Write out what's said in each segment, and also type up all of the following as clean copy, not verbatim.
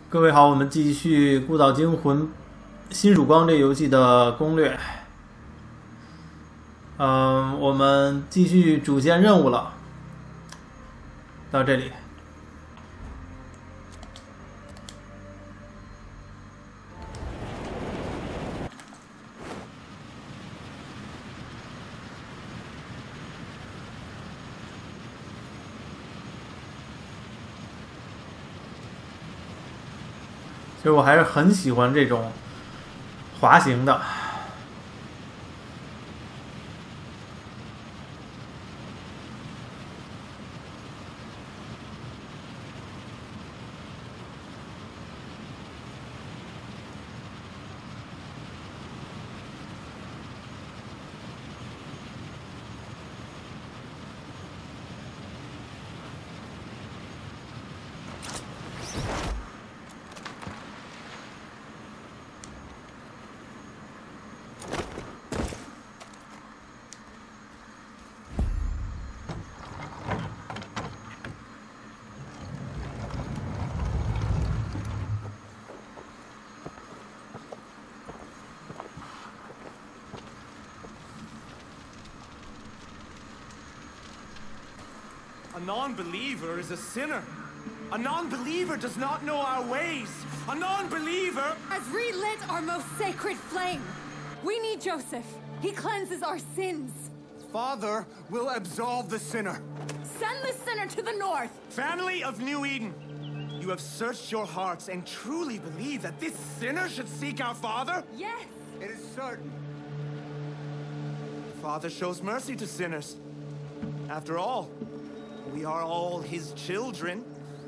各位好，我们继续《孤岛惊魂：新曙光》这个游戏的攻略。我们继续主线任务了，到这里。其实我还是很喜欢这种滑行的。 A non-believer is a sinner. A non-believer does not know our ways. A non-believer has relit our most sacred flame. We need Joseph. He cleanses our sins. Father will absolve the sinner. Send the sinner to the north. Family of New Eden, you have searched your hearts and truly believe that this sinner should seek our Father? Yes. It is certain. Father shows mercy to sinners. After all, we are all his children.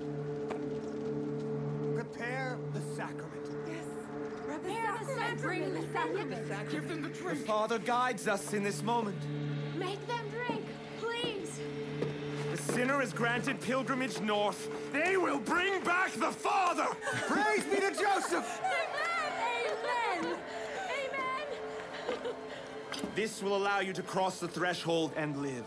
Prepare the sacrament. Yes. Prepare the sacrament. Bring the sacrament. Give them the drink. The Father guides us in this moment. Make them drink, please. The sinner is granted pilgrimage north. They will bring back the Father. Praise be to Joseph. Amen. Amen. This will allow you to cross the threshold and live.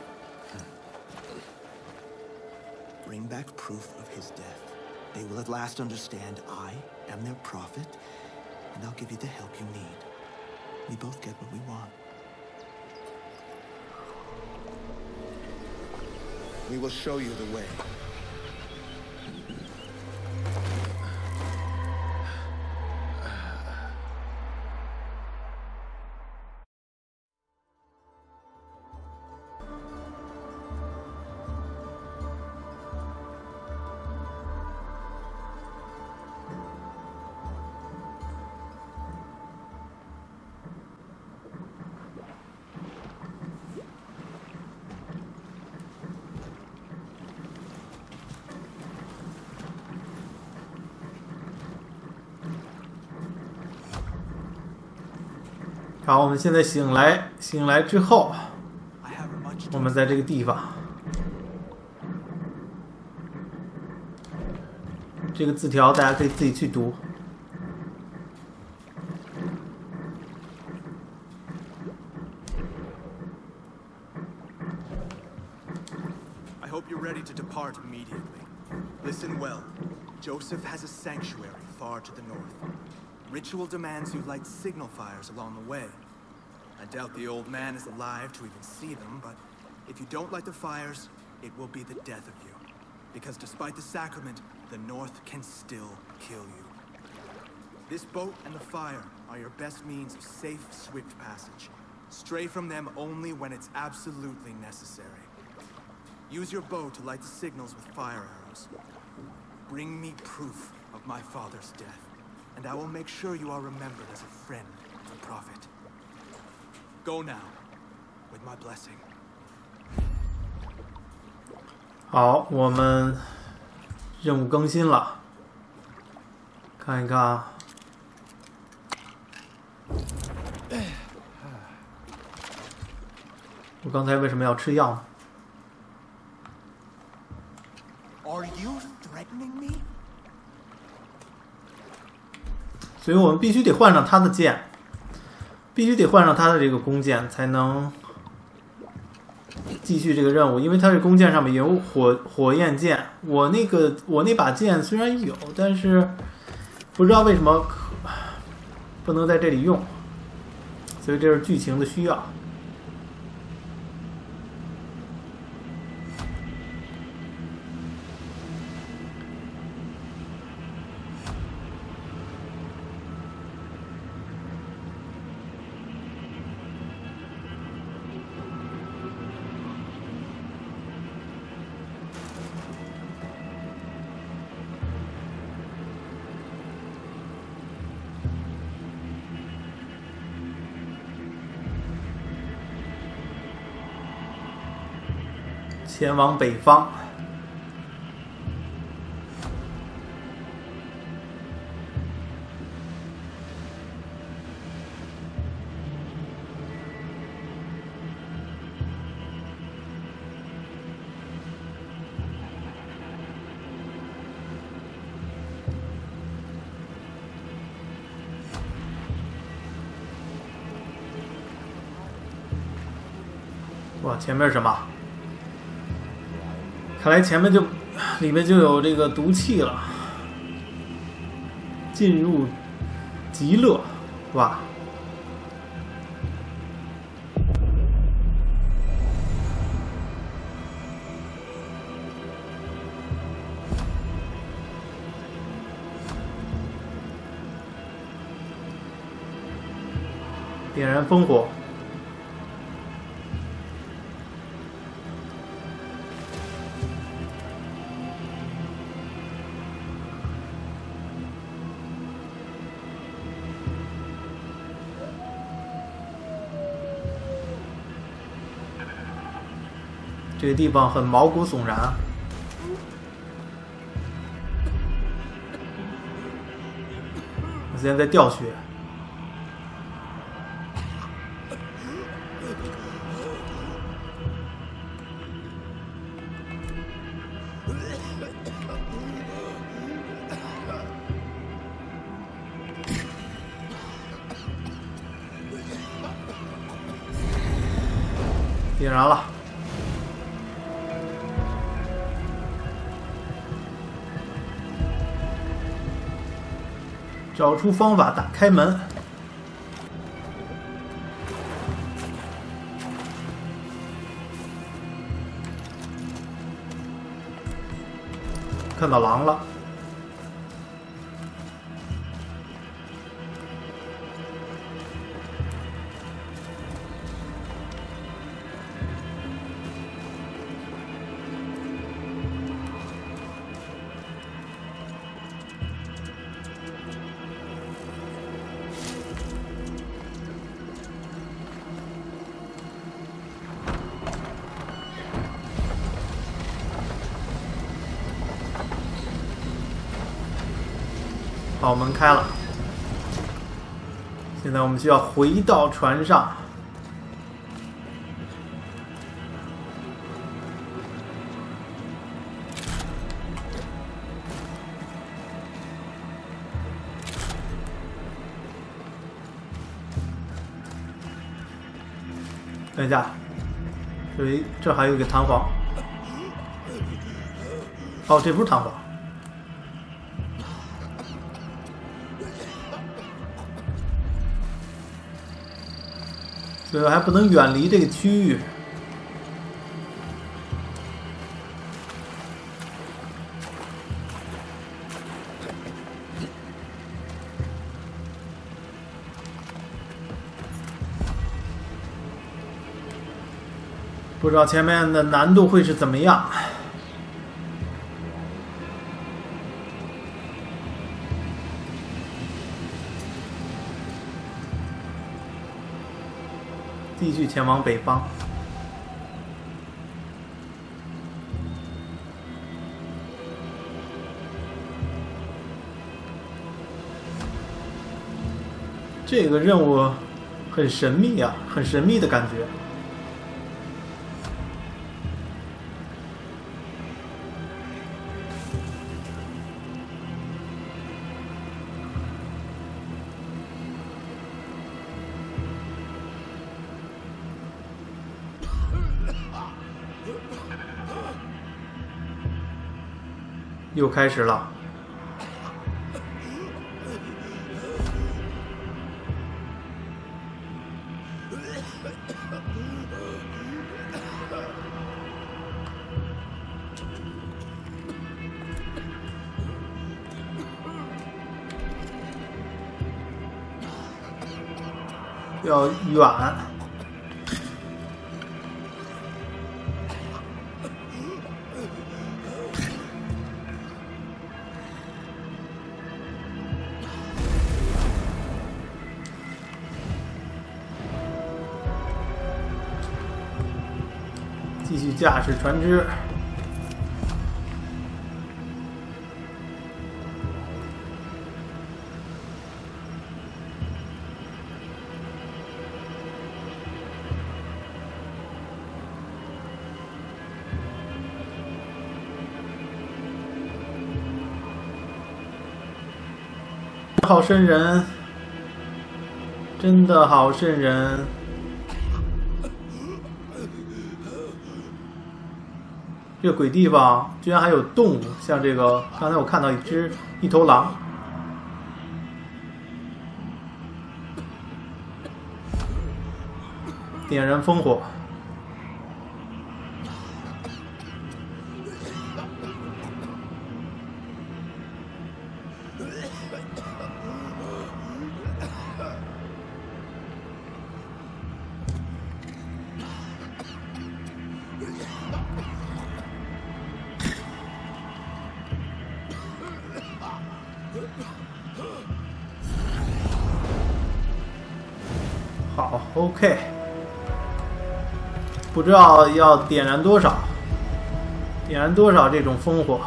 Bring back proof of his death. They will at last understand I am their prophet, and I'll give you the help you need. We both get what we want. We will show you the way. 好，我们现在醒来之后，我们在这个地方，这个字条大家可以自己去读。 I hope you're ready to depart immediately. Listen well. Joseph has a sanctuary far to the north. Ritual demands you light signal fires along the way. I doubt the old man is alive to even see them, but if you don't light the fires, it will be the death of you. Because despite the sacrament, the North can still kill you. This boat and the fire are your best means of safe, swift passage. Stray from them only when it's absolutely necessary. Use your bow to light the signals with fire arrows. Bring me proof of my father's death. And I will make sure you are remembered as a friend of the Prophet. Go now, with my blessing. 好，我们任务更新了，看一看啊。我刚才为什么要吃药呢？ Are you threatening me? 所以我们必须得换上他的剑，必须得换上他的这个弓箭，才能继续这个任务，因为它是弓箭上面有火焰箭，我那把剑虽然有，但是不知道为什么不能在这里用，所以这是剧情的需要。前往北方。哇，前面是什么？看来前面里面就有这个毒气了。进入极乐，哇！点燃烽火。这个地方很毛骨悚然。我现在在掉血。点燃了。找出方法打开门。看到狼了。好，门开了。现在我们需要回到船上。等一下，这还有一个弹簧。哦，这不是弹簧。所以还不能远离这个区域。不知道前面的难度会是怎么样。继续前往北方。这个任务很神秘啊，很神秘的感觉。 又开始了。要远。继续驾驶船只。好瘆人，真的好瘆人。这个鬼地方居然还有动物，像这个刚才我看到一头狼。点燃烽火。好 ，OK， 不知道要点燃多少这种烽火。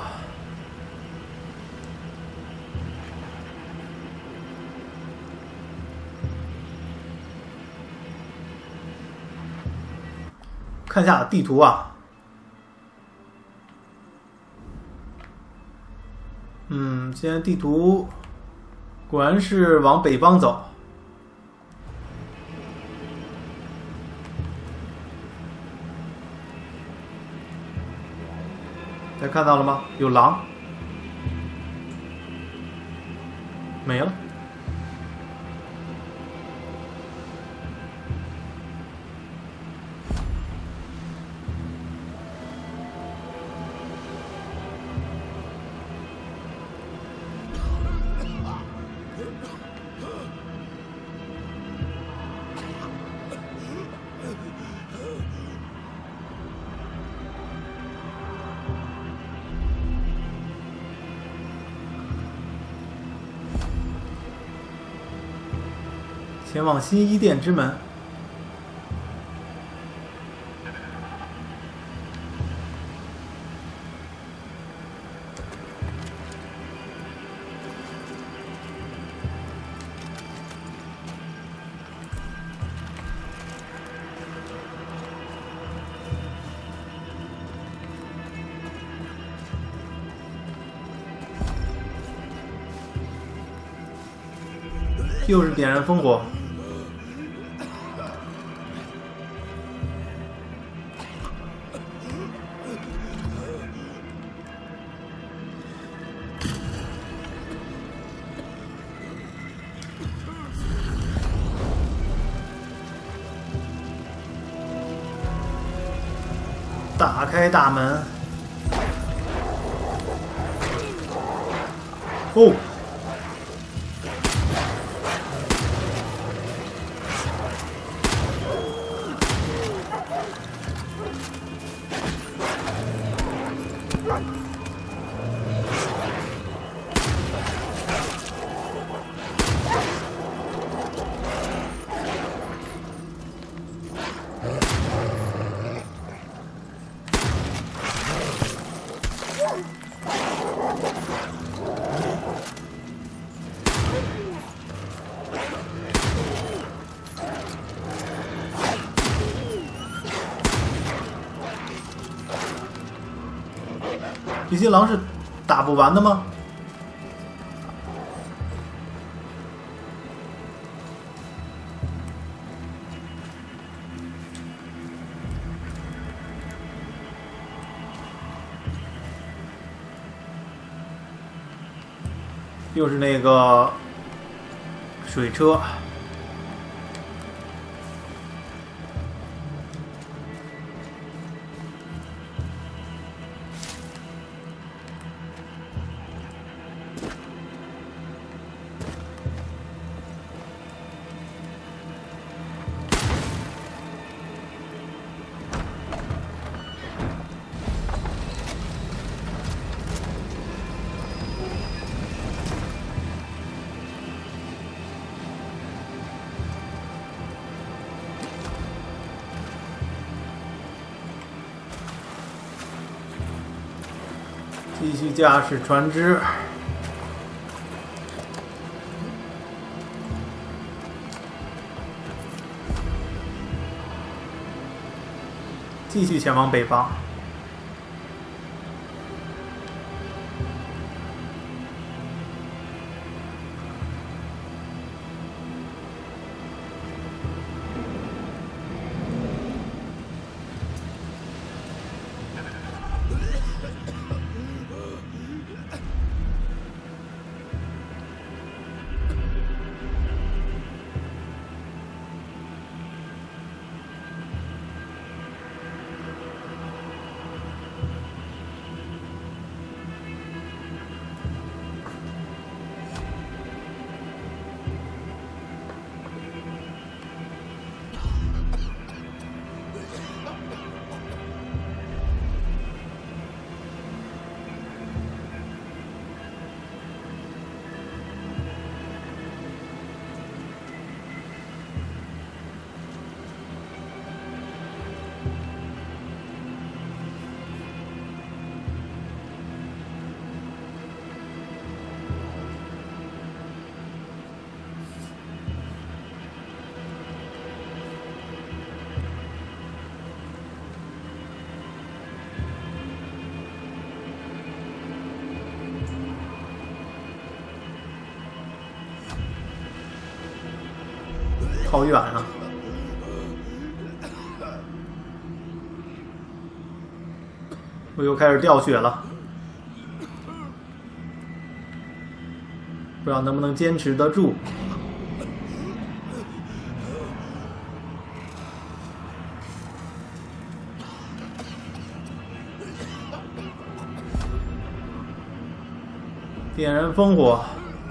看一下地图啊，现在地图果然是往北方走。大家看到了吗？有狼，没了。前往新伊甸之门。又是点燃烽火。打开大门。哦。这些狼是打不完的吗？ 又是那个水车。继续驾驶船只，继续前往北方。好远啊！我又开始掉血了，不知道能不能坚持得住。点燃烽火。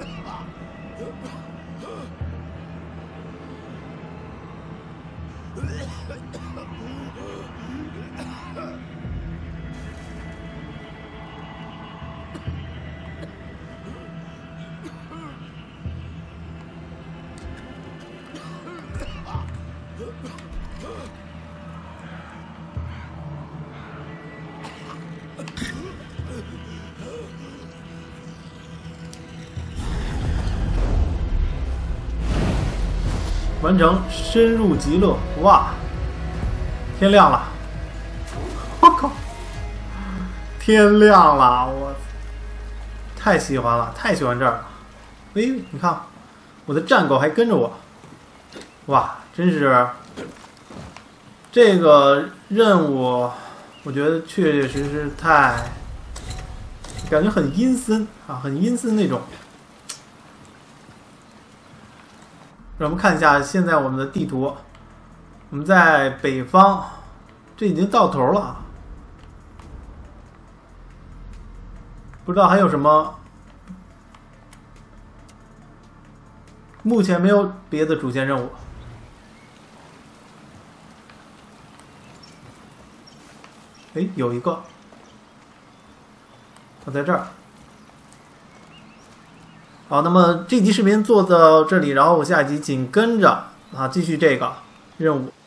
完成，深入极乐。哇，天亮了！我靠，天亮了！我太喜欢了，太喜欢这儿了。哎，你看，我的战狗还跟着我。哇，真是这个任务，我觉得确确实实太，感觉很阴森啊，很阴森那种。让我们看一下现在我们的地图，我们在北方，这已经到头了，不知道还有什么，目前没有别的主线任务。哎，有一个，它在这儿。好，那么这集视频做到这里，然后我下一集紧跟着继续这个任务。